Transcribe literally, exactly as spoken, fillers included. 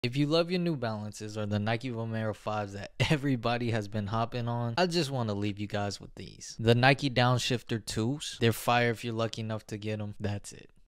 If you love your New Balances or the Nike Vomero fives that everybody has been hopping on, I just want to leave you guys with these. The Nike Downshifter twos. They're fire if you're lucky enough to get them. That's it.